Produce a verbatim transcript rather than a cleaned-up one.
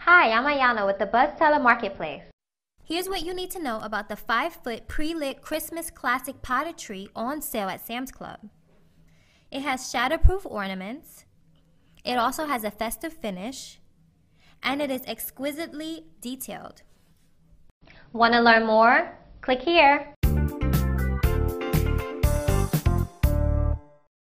Hi, I'm Ayana with the BuzzTeller Marketplace. Here's what you need to know about the five foot pre-lit Christmas classic potted tree on sale at Sam's Club. It has shatterproof ornaments. It also has a festive finish. And it is exquisitely detailed. Want to learn more? Click here.